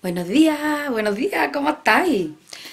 Buenos días, ¿cómo estáis?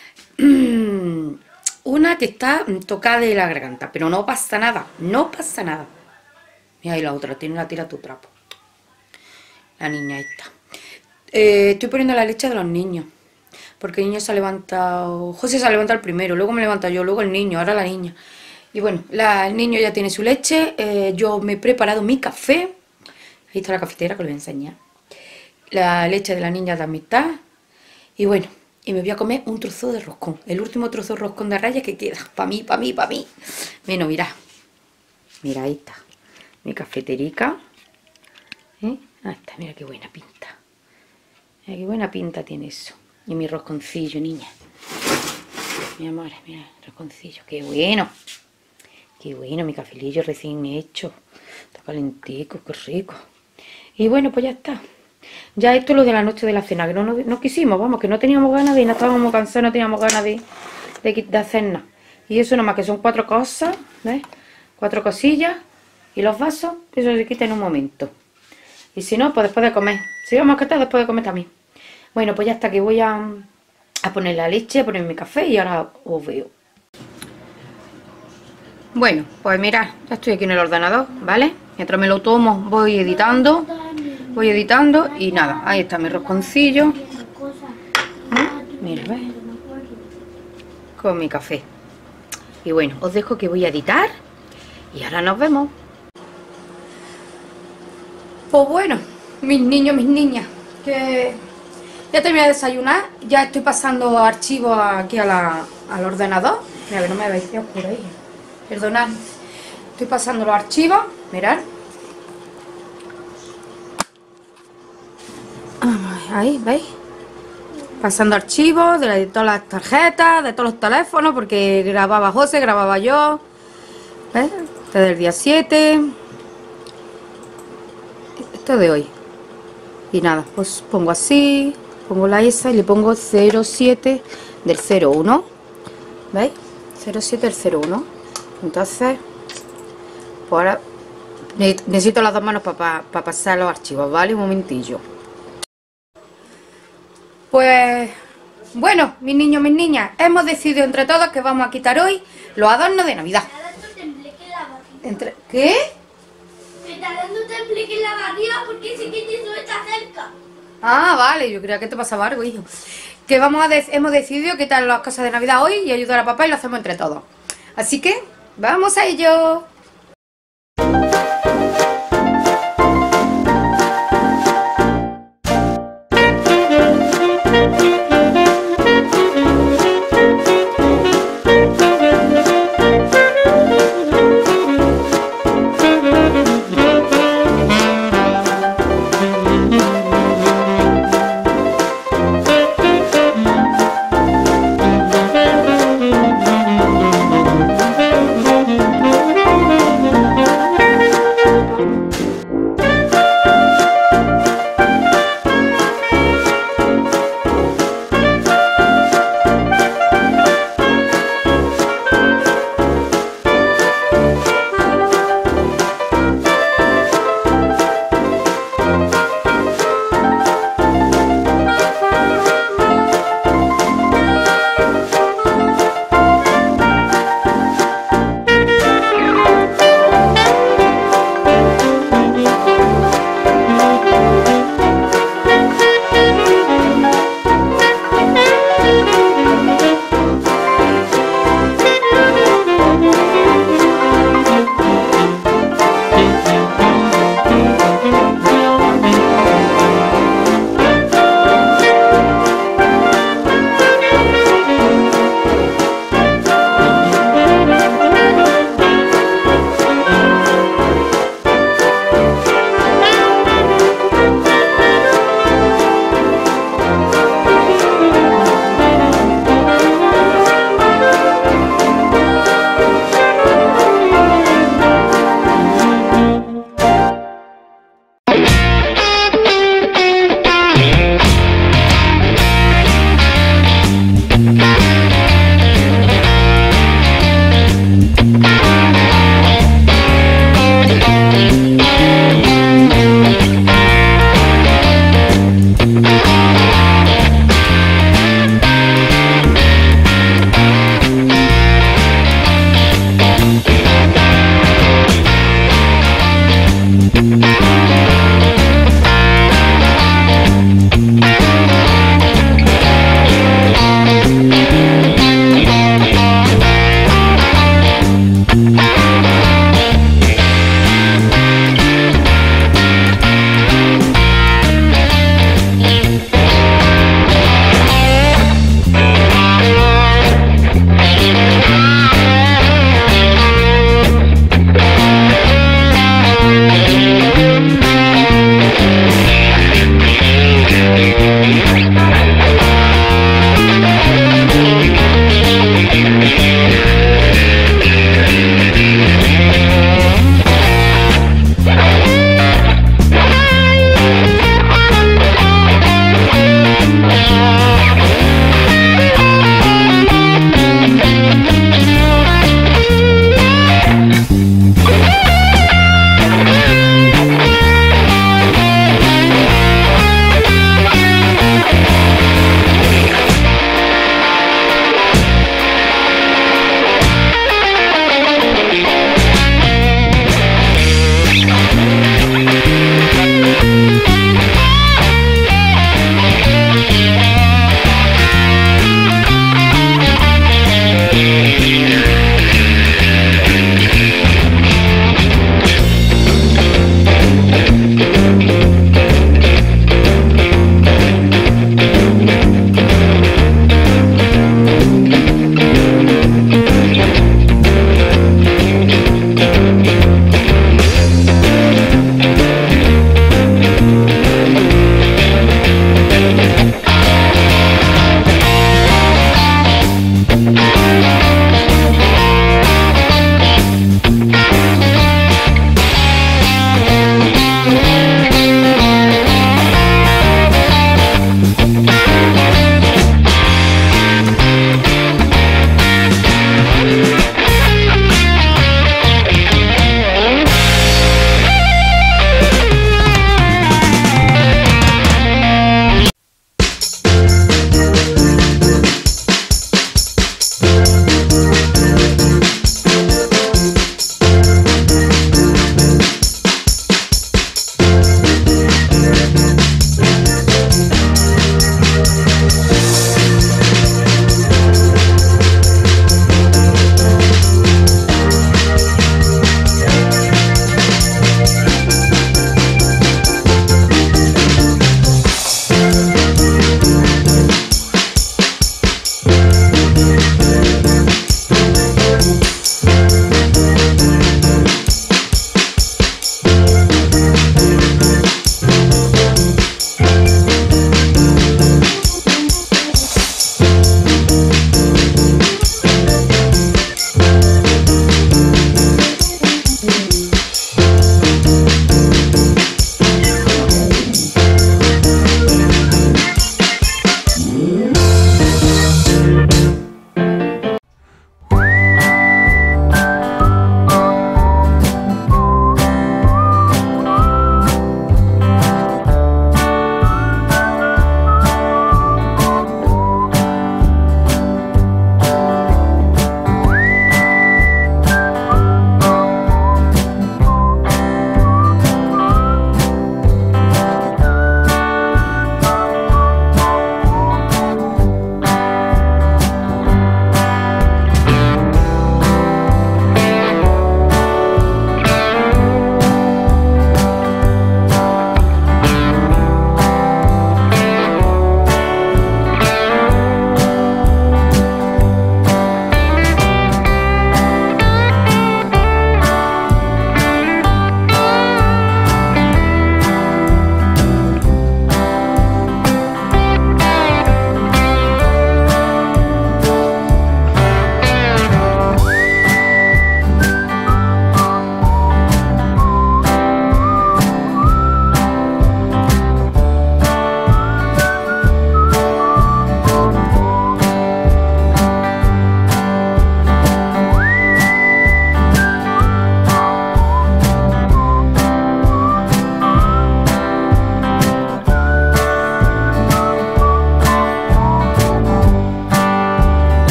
Una que está tocada de la garganta, pero no pasa nada, no pasa nada. Mira, y la otra, tiene una tira tu trapo. La niña esta. Estoy poniendo la leche de los niños, porque el niño se ha levantado, José se ha levantado el primero, luego me levanto yo, luego el niño, ahora la niña. Y bueno, el niño ya tiene su leche, yo me he preparado mi café. Ahí está la cafetera que os voy a enseñar. La leche de la niña también está. Y bueno, y me voy a comer un trozo de roscón. El último trozo de roscón de raya que queda. Para mí, para mí, para mí. Bueno, mirad. Mira, ahí está. Mi cafeterica. Ahí está, mira qué buena pinta. Mira qué buena pinta tiene eso. Y mi rosconcillo, niña. Mi amor, mira, rosconcillo. Qué bueno. Qué bueno, mi cafelillo recién hecho. Está calentico, qué rico. Y bueno, pues ya está. Ya esto es lo de la noche de la cena, que no quisimos, vamos, que no teníamos ganas de ir, no estábamos cansados, no teníamos ganas de hacer nada. Y eso nomás que son 4 cosas, ¿ves? 4 cosillas y los vasos, que eso se quita en un momento. Y si no, pues después de comer. Si vamos a quitar después de comer también. Bueno, pues ya está, que voy a poner la leche, a poner mi café y ahora os veo. Bueno, pues mirad, ya estoy aquí en el ordenador, ¿vale? Mientras me lo tomo voy editando y nada, ahí está mi rosconcillo. Mira, ¿ves? Con mi café. Y bueno, os dejo que voy a editar y ahora nos vemos. Pues bueno, mis niños, mis niñas, que ya terminé de desayunar, ya estoy pasando archivos aquí al ordenador. Mira, que no me veis por ahí. Perdonad, estoy pasando los archivos, mirad. Ahí, ¿veis? Pasando archivos de todas las tarjetas, de todos los teléfonos, porque grababa José, grababa yo. ¿Ves? Este del día 7. Esto de hoy. Y nada, pues pongo así, pongo la esa y le pongo 07 del 01. ¿Veis? 07 del 01. Entonces, pues ahora necesito las dos manos para pasar los archivos, ¿vale? Un momentillo. Pues, bueno, mis niños, mis niñas, hemos decidido entre todos que vamos a quitar hoy los adornos de Navidad. ¿Qué? Que tal no te explique la barriga porque sé que eso está cerca. Ah, vale, yo creía que te pasaba algo, hijo. Que hemos decidido quitar las cosas de Navidad hoy y ayudar a papá y lo hacemos entre todos. Así que, ¡vamos a ello!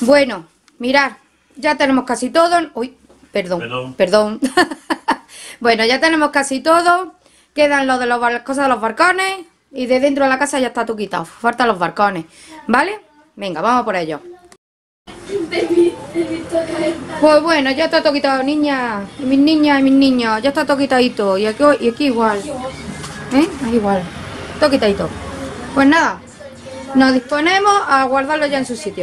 Bueno, mirad, ya tenemos casi todo. Uy, perdón. Bueno, ya tenemos casi todo. Quedan lo de las cosas de los balcones. Y de dentro de la casa ya está todo quitado. Faltan los balcones, ¿vale? Venga, vamos por ello. Pues bueno, ya está todo quitado, niñas y mis niños. Ya está todo quitadito. Y aquí igual. Ahí igual. Todo quitadito. Pues nada, nos disponemos a guardarlo ya en su sitio.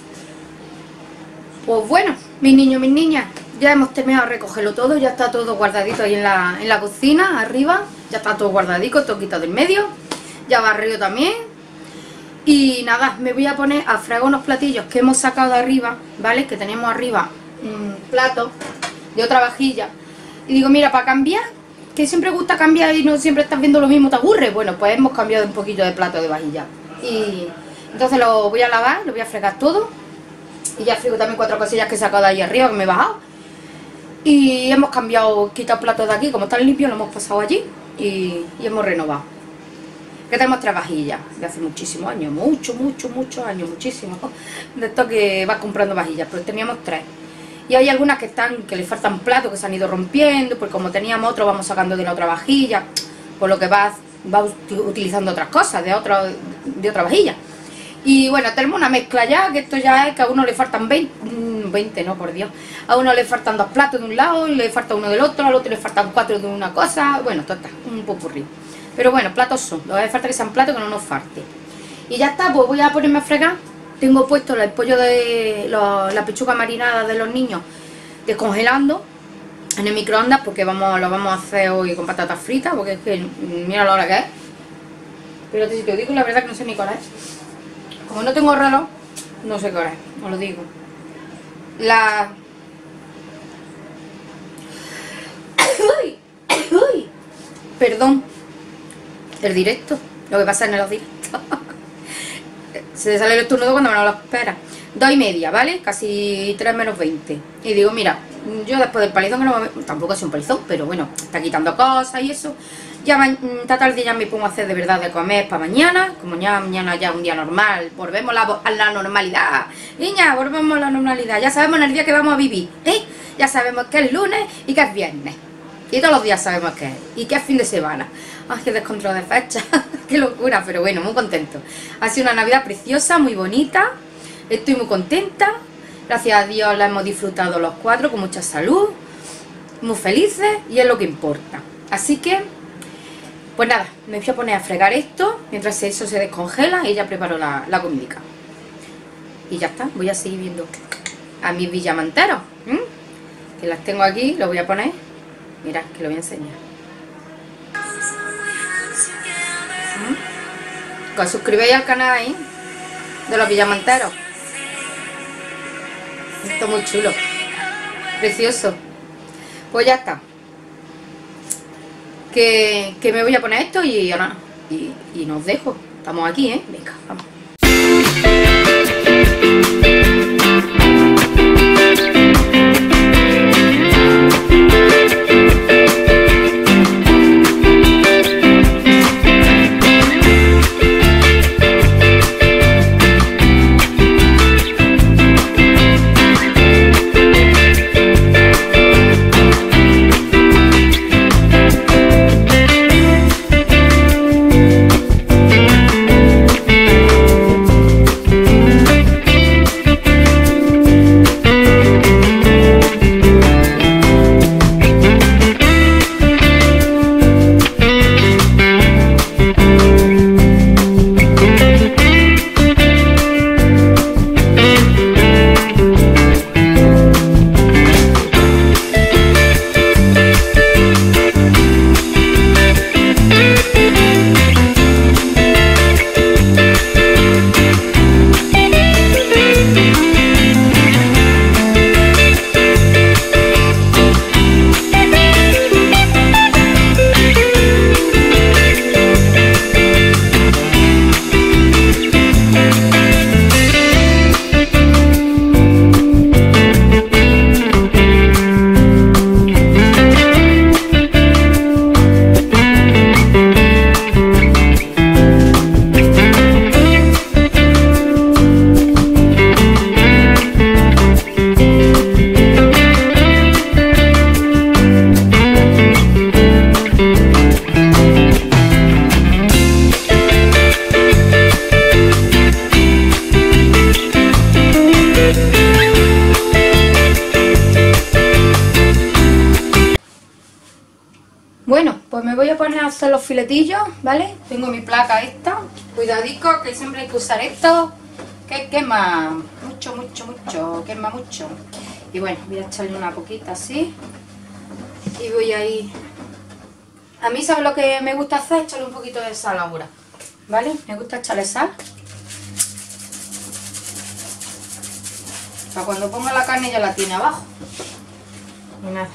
Pues bueno, mis niños, mis niñas, ya hemos terminado de recogerlo todo. Ya está todo guardadito ahí en la cocina, arriba. Ya está todo guardadito, todo quitado del medio. Ya barrido también. Y nada, me voy a poner a fregar unos platillos que hemos sacado de arriba, ¿vale? Que tenemos arriba un plato de otra vajilla. Y digo, mira, para cambiar, que siempre gusta cambiar y no siempre estás viendo lo mismo, te aburre. Bueno, pues hemos cambiado un poquito de plato de vajilla. Y entonces lo voy a lavar, lo voy a fregar todo. Y ya frigo también 4 cosillas que he sacado de ahí arriba, que me he bajado. Y hemos cambiado, quitado platos de aquí, como están limpios, lo hemos pasado allí. Y hemos renovado. Que tenemos 3 vajillas de hace muchísimos años, muchos años, muchísimos. De esto que vas comprando vajillas, pero teníamos 3. Y hay algunas que le faltan platos, que se han ido rompiendo, pues como teníamos otro, vamos sacando de la otra vajilla, por lo que va utilizando otras cosas de otra vajilla. Y bueno, tenemos una mezcla ya, que esto ya es que a uno le faltan 20, no, por Dios. A uno le faltan 2 platos de un lado, le falta uno del otro, al otro le faltan 4 de una cosa. Bueno, total, un popurrí. Pero bueno, platos son, lo que hace falta que sean platos, que no nos falte. Y ya está, pues voy a ponerme a fregar. Tengo puesto el pollo de la pechuga marinada de los niños descongelando en el microondas, porque lo vamos a hacer hoy con patatas fritas, porque es que mira la hora que es. Pero si te digo la verdad que no sé ni cuál es. Como no tengo reloj, no sé qué hora es, os lo digo. Uy, perdón. El directo, lo que pasa en los directos. Se sale el estornudo cuando no lo espera. 2:30, ¿vale? Casi 3 menos 20. Y digo, mira, yo después del palizón, que no tampoco es un palizón, pero bueno, está quitando cosas y eso. Ya esta tarde ya me pongo a hacer de verdad de comer para mañana. Como ya mañana ya un día normal, volvemos a la normalidad. Niña, volvemos a la normalidad. Ya sabemos en el día que vamos a vivir, ¿eh? Ya sabemos que es lunes y que es viernes. Y todos los días sabemos qué es. Y que es fin de semana. Ay, qué descontrol de fecha. Qué locura, pero bueno, muy contento. Ha sido una Navidad preciosa, muy bonita. Estoy muy contenta. Gracias a Dios la hemos disfrutado los 4 con mucha salud. Muy felices y es lo que importa. Así que, pues nada, me voy a poner a fregar esto. Mientras eso se descongela y ya preparo la comidica. Y ya está, voy a seguir viendo a mis villamanteros. Que las tengo aquí, lo voy a poner. Mirad, que lo voy a enseñar. Que os suscribáis al canal ahí, de los villamanteros. Esto es muy chulo. Precioso. Pues ya está. Que me voy a poner esto y ahora y nos dejo. Estamos aquí, ¿eh? Venga, vamos. hacer los filetillos, ¿vale? Tengo mi placa esta. Cuidadico, que siempre hay que usar esto, que quema mucho, quema mucho. Y bueno, voy a echarle una poquita así. Y voy a ir... A mí, ¿sabes lo que me gusta hacer? Echarle un poquito de sal ahora, ¿vale? Me gusta echarle sal. Para cuando ponga la carne ya la tiene abajo. Y nada.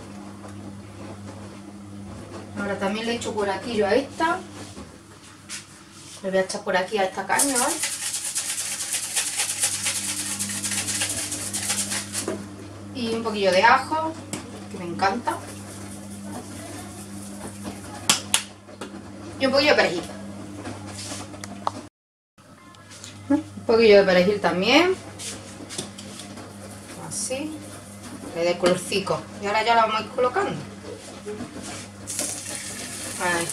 Ahora también le echo por aquí yo a esta. Le voy a echar por aquí a esta carne, ¿vale? Y un poquillo de ajo, que me encanta. Y un poquillo de perejil. Un poquillo de perejil también. Así. Le dé colorcico. Y ahora ya la vamos a ir colocando. Ahí.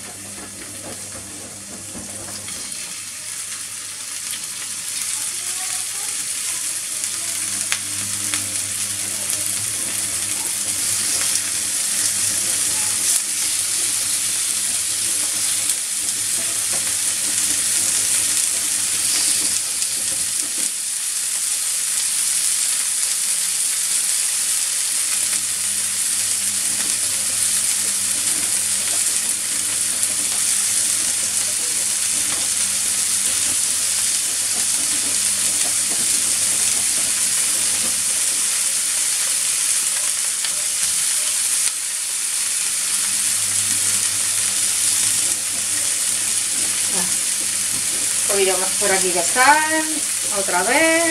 Un poquillo más por aquí de sal, otra vez,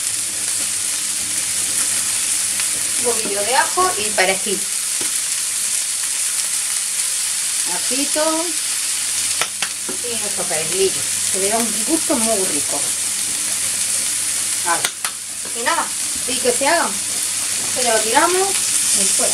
un poquillo de ajo y perejil, ajito y nuestro perejilillo, que le da un gusto muy rico. Vale. Y nada, y que se hagan, que ya lo tiramos y fuera.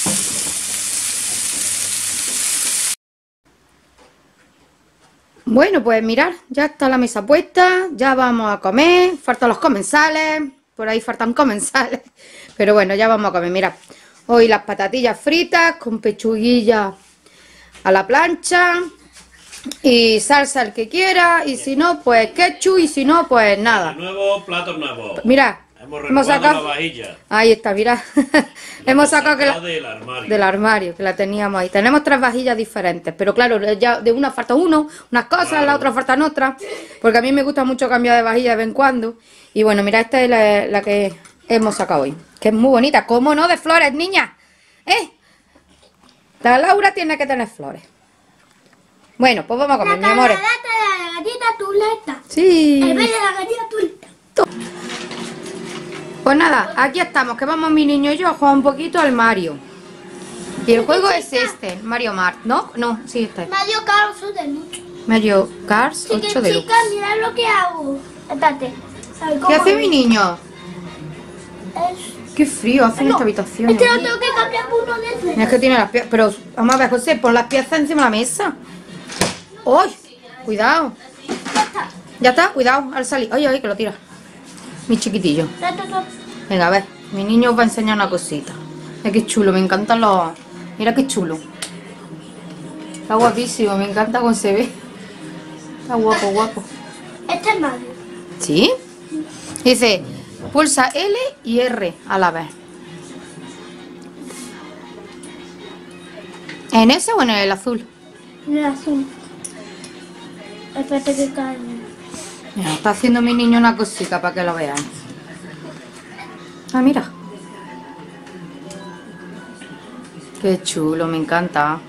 Bueno, pues mirad, ya está la mesa puesta, ya vamos a comer, faltan los comensales, por ahí faltan comensales, pero bueno, ya vamos a comer, mirad. Hoy las patatillas fritas con pechuguilla a la plancha y salsa el que quiera, y si no, pues ketchup, y si no, pues nada. Nuevo, platos nuevos. Mirad, hemos sacado la vajilla. Ahí está, mirad. Hemos sacado del armario, que la teníamos ahí. Tenemos 3 vajillas diferentes, pero claro, ya de una falta unas cosas, claro. La otra faltan otras, porque a mí me gusta mucho cambiar de vajilla de vez en cuando. Y bueno, mirad, esta es la que hemos sacado hoy, que es muy bonita. ¿Cómo no? De flores, niña. La Laura tiene que tener flores. Bueno, pues vamos a comer, mi amor. La galleta tuleta. Sí. El verde de la galleta tuleta. Pues nada, aquí estamos, que vamos mi niño y yo a jugar un poquito al Mario. Y el juego es este, Mario Kart, ¿no? No, sí, este. Mario Kart 8 de lucha. Mario Kart 8 de lucha. Chicas, mirad lo que hago. Espérate. ¿Qué hace mi niño? Es... Qué frío hace en esta habitación. Este lo tengo que cambiar por uno de estos. Mira, es que tiene las piezas, pero vamos a ver, José, pon las piezas encima de la mesa. ¡Uy! Cuidado. Ya está, cuidado, al salir. Oye, oye, que lo tira. Mi chiquitillo. Venga, a ver, mi niño os va a enseñar una cosita. Mira qué chulo, me encantan los... Mira qué chulo. Está guapísimo, me encanta cómo se ve. Está guapo, guapo. Este es Mario. ¿Sí? Dice, pulsa L y R a la vez. ¿En ese o en el azul? En el azul. Espérate que cae. Mira, está haciendo mi niño una cosita para que lo vean. Ah, mira. Qué chulo, me encanta.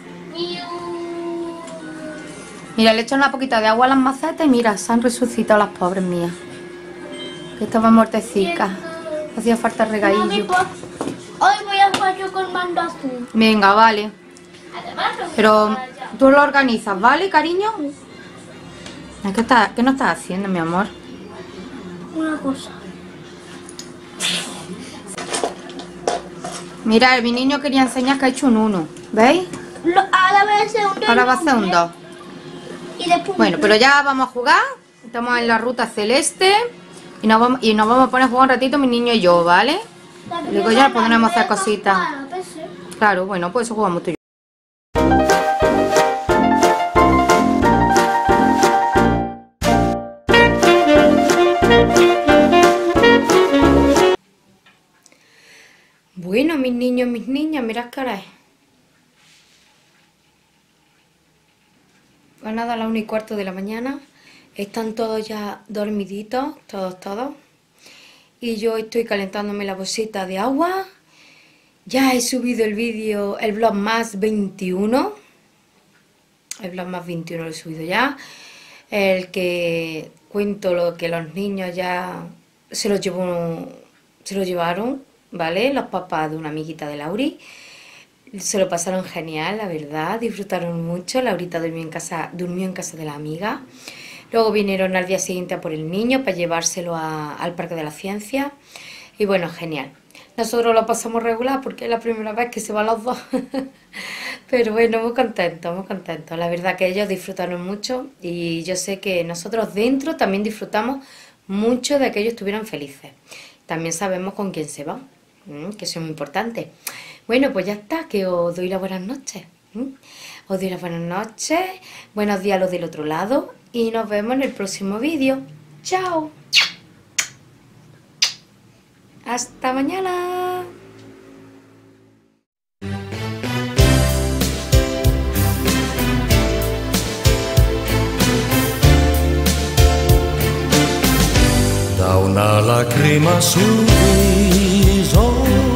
Mira, le he echado una poquita de agua a las macetas y mira, se han resucitado las pobres mías. Que estaban muertecitas. Hacía falta regadillo. Hoy voy a jugar yo con mando azul. Venga, vale. Pero tú lo organizas, ¿vale, cariño? ¿Qué no estás haciendo, mi amor? Una cosa. Mira, mi niño quería enseñar que ha hecho un 1. ¿Veis? Ahora va a ser un 2. Ahora va a ser un 2. Y después Bueno, pero ya vamos a jugar. Estamos en la ruta celeste. Y nos vamos a poner a jugar un ratito mi niño y yo, ¿vale? Luego ya podremos hacer cositas. Claro, bueno, pues eso jugamos tú y yo. niños y mis niñas, mirad qué hora es. Pues nada, a las 1:15 de la mañana. Están todos ya dormiditos, todos. Y yo estoy calentándome la bolsita de agua. Ya he subido el vídeo, el Vlogmas 21. El Vlogmas 21 lo he subido ya. El que cuento lo que los niños ya se lo llevaron, ¿vale? Los papás de una amiguita de Lauri. Se lo pasaron genial, la verdad, disfrutaron mucho. Laurita durmió en casa de la amiga. Luego vinieron al día siguiente a por el niño para llevárselo al Parque de la Ciencia. Y bueno, genial. Nosotros lo pasamos regular porque es la primera vez que se van los dos. Pero bueno, muy contentos, muy contentos. La verdad que ellos disfrutaron mucho y yo sé que nosotros dentro también disfrutamos mucho de que ellos estuvieran felices. También sabemos con quién se van, que eso es muy importante. Bueno, pues ya está, que os doy las buenas noches. Os doy las buenas noches, buenos días a los del otro lado y nos vemos en el próximo vídeo. ¡Chao! ¡Hasta mañana! Da una lacrima sul viso